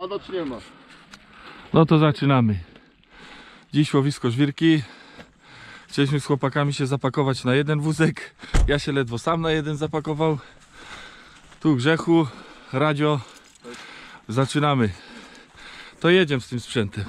A noc nie ma. No to zaczynamy. Dziś łowisko żwirki. Chcieliśmy z chłopakami się zapakować na jeden wózek. Ja się ledwo sam na jeden zapakował. Tu Grzechu, Radio. Zaczynamy. To jedziemy z tym sprzętem.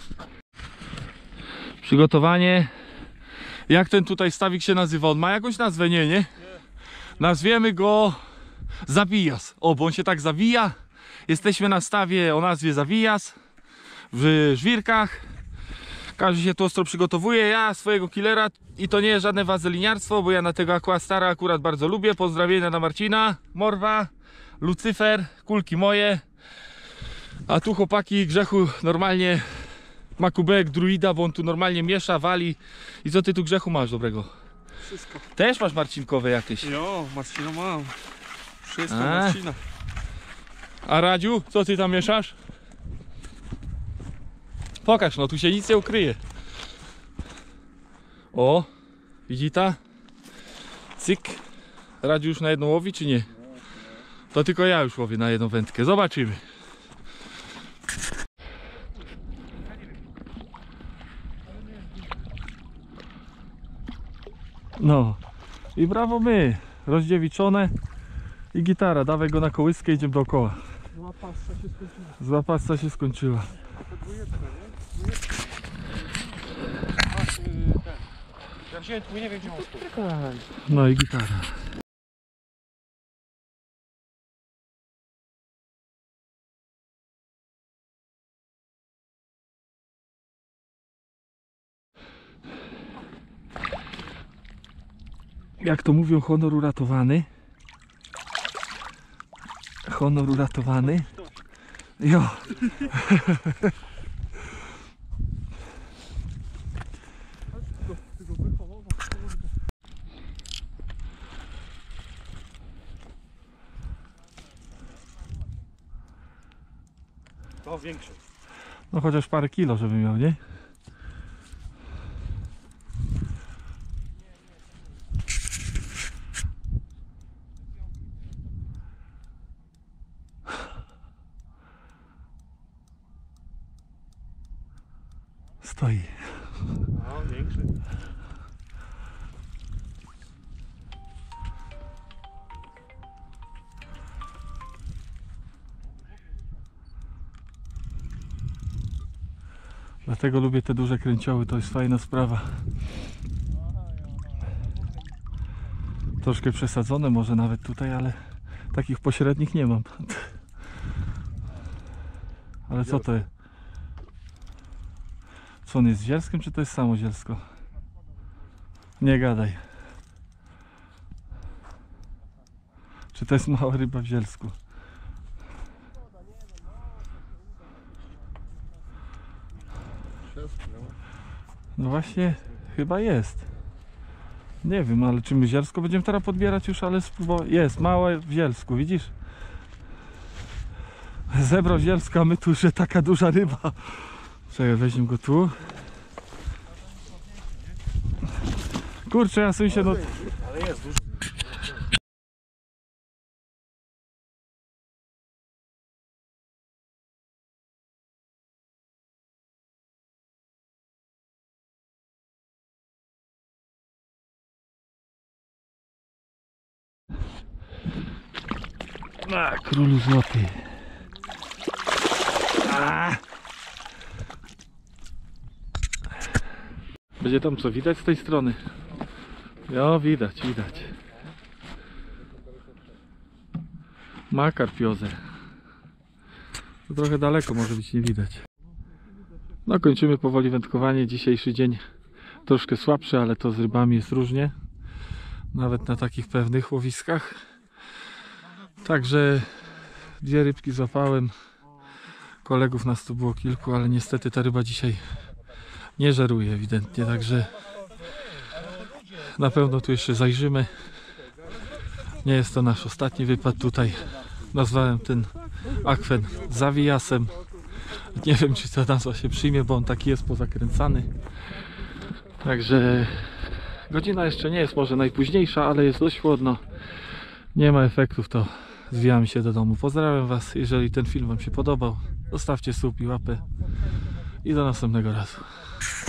Przygotowanie. Jak ten tutaj stawik się nazywa? On ma jakąś nazwę? Nie? Nazwiemy go Zawijas. O, bo on się tak zawija. Jesteśmy na stawie o nazwie Zawijas w żwirkach. Każdy się tu ostro przygotowuje. Ja swojego killera, i to nie jest żadne wazeliniarstwo, bo ja na tego Aquastara akurat bardzo lubię. Pozdrowienia na Marcina, Morwa, Lucyfer, kulki moje. A tu chłopaki, Grzechu normalnie ma kubek druida, bo on tu normalnie miesza, wali. I co ty tu, Grzechu, masz dobrego? Wszystko. Też masz marcinkowe jakieś? Jo, Marcina mam. Wszystko Marcina. A Radziu, co ty tam mieszasz? Pokaż, no tu się nic nie ukryje. O, widzi ta? Cyk. Radziu już na jedną łowi, czy nie? To tylko ja już łowię na jedną wędkę. Zobaczymy. No i brawo my. Rozdziewiczone i gitara. Dawaj go na kołyskę, idziemy dookoła. Zła pasta się skończyła. Zła pasta się skończyła. Ja wziąłem twój, nie wiem gdzie on. No i gitara. Jak to mówią, honor uratowany. Honor uratowany. Jo. To większy. No chociaż parę kilo, żeby miał, nie? Stoi. No, większy. Dlatego lubię te duże kręcioły, to jest fajna sprawa. Troszkę przesadzone może nawet tutaj, ale takich pośrednich nie mam. Ale co to jest? Co on jest, zielskiem, czy to jest samo zielsko? Nie gadaj. Czy to jest mała ryba w zielsku? No właśnie, chyba jest. Nie wiem, ale czy my zielsko będziemy teraz podbierać już, ale jest małe w zielsku, widzisz? Zebrał zielsko, a my tu, że taka duża ryba. Czekaj, weźmy go tu. Kurczę, ja sobie się no... Ale jest duży. A, królu złoty. A. Będzie tam co widać z tej strony? Jo, widać. Ma karpiozę. To trochę daleko, może być nie widać. No, kończymy powoli wędkowanie. Dzisiejszy dzień troszkę słabszy, ale to z rybami jest różnie. Nawet na takich pewnych łowiskach. Także dwie rybki złapałem. Kolegów nas tu było kilku, ale niestety ta ryba dzisiaj nie żeruje ewidentnie, także na pewno tu jeszcze zajrzymy. Nie jest to nasz ostatni wypad tutaj. Nazwałem ten akwen Zawijasem. Nie wiem, czy ta nazwa się przyjmie, bo on taki jest pozakręcany. Także godzina jeszcze nie jest może najpóźniejsza, ale jest dość chłodno. Nie ma efektów, to zwijamy się do domu. Pozdrawiam Was, jeżeli ten film Wam się podobał. Zostawcie sub i łapę. I do następnego razu.